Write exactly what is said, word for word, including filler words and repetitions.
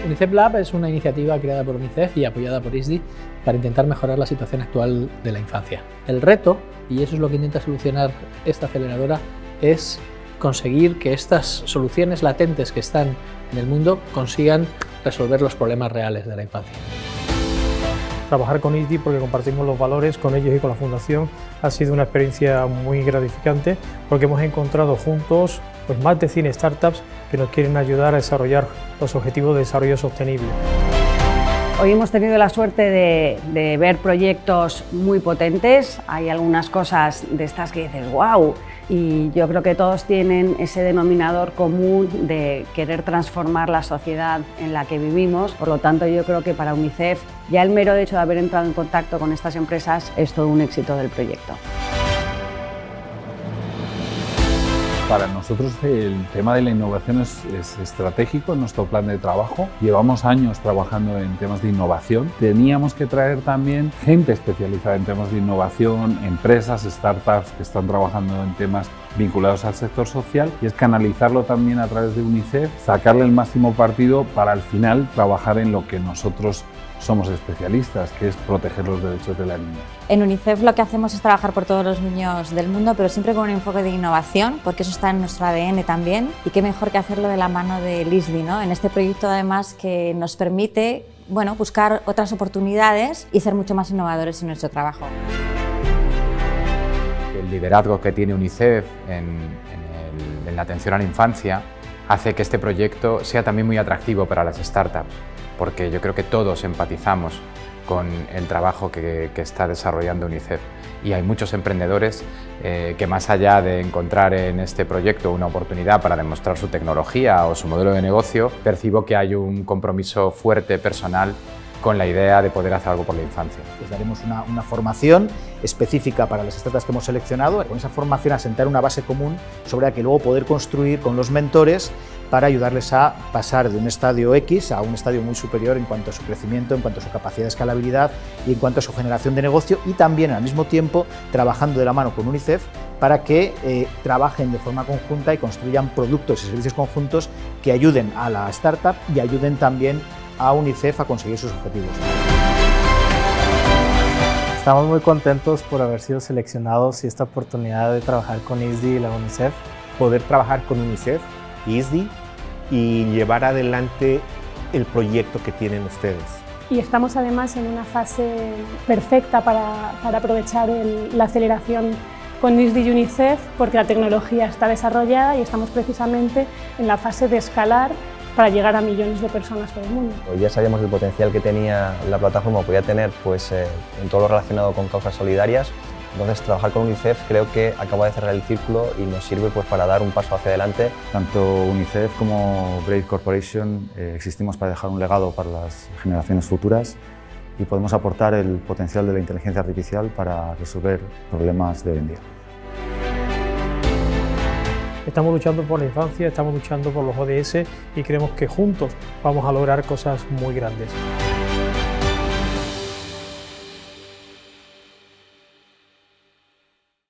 UNICEF Lab es una iniciativa creada por UNICEF y apoyada por I S D I para intentar mejorar la situación actual de la infancia. El reto, y eso es lo que intenta solucionar esta aceleradora, es conseguir que estas soluciones latentes que están en el mundo consigan resolver los problemas reales de la infancia. Trabajar con I S D I, porque compartimos los valores con ellos y con la Fundación, ha sido una experiencia muy gratificante, porque hemos encontrado juntos pues, más de cien startups que nos quieren ayudar a desarrollar los objetivos de desarrollo sostenible. Hoy hemos tenido la suerte de, de ver proyectos muy potentes. Hay algunas cosas de estas que dices ¡wow! Y yo creo que todos tienen ese denominador común de querer transformar la sociedad en la que vivimos. Por lo tanto, yo creo que para UNICEF ya el mero hecho de haber entrado en contacto con estas empresas es todo un éxito del proyecto. Para nosotros el tema de la innovación es, es estratégico en nuestro plan de trabajo. Llevamos años trabajando en temas de innovación. Teníamos que traer también gente especializada en temas de innovación, empresas, startups que están trabajando en temas vinculados al sector social, y es canalizarlo también a través de UNICEF, sacarle el máximo partido para al final trabajar en lo que nosotros somos especialistas, que es proteger los derechos de la niña. En UNICEF lo que hacemos es trabajar por todos los niños del mundo, pero siempre con un enfoque de innovación, porque eso está en nuestro A D N también, y qué mejor que hacerlo de la mano del I S D I, ¿no? En este proyecto además que nos permite bueno, buscar otras oportunidades y ser mucho más innovadores en nuestro trabajo. El liderazgo que tiene UNICEF en, en, el, en la atención a la infancia hace que este proyecto sea también muy atractivo para las startups, porque yo creo que todos empatizamos con el trabajo que, que está desarrollando UNICEF, y hay muchos emprendedores eh, que, más allá de encontrar en este proyecto una oportunidad para demostrar su tecnología o su modelo de negocio, percibo que hay un compromiso fuerte personal con la idea de poder hacer algo por la infancia. Les daremos una, una formación específica para las startups que hemos seleccionado, con esa formación asentar una base común sobre la que luego poder construir con los mentores para ayudarles a pasar de un estadio X a un estadio muy superior en cuanto a su crecimiento, en cuanto a su capacidad de escalabilidad y en cuanto a su generación de negocio, y también al mismo tiempo trabajando de la mano con UNICEF para que eh, trabajen de forma conjunta y construyan productos y servicios conjuntos que ayuden a la startup y ayuden también a UNICEF a conseguir sus objetivos. Estamos muy contentos por haber sido seleccionados y esta oportunidad de trabajar con I S D I y la UNICEF. Poder trabajar con UNICEF, I S D I y llevar adelante el proyecto que tienen ustedes. Y estamos además en una fase perfecta para, para aprovechar el, la aceleración con I S D I y UNICEF, porque la tecnología está desarrollada y estamos precisamente en la fase de escalar para llegar a millones de personas por el mundo. Ya sabíamos el potencial que tenía la plataforma, podía tener pues, eh, en todo lo relacionado con causas solidarias. Entonces, trabajar con UNICEF creo que acaba de cerrar el círculo y nos sirve pues, para dar un paso hacia adelante. Tanto UNICEF como Brave Corporation eh, existimos para dejar un legado para las generaciones futuras, y podemos aportar el potencial de la inteligencia artificial para resolver problemas de hoy en día. Estamos luchando por la infancia, estamos luchando por los O D S y creemos que juntos vamos a lograr cosas muy grandes.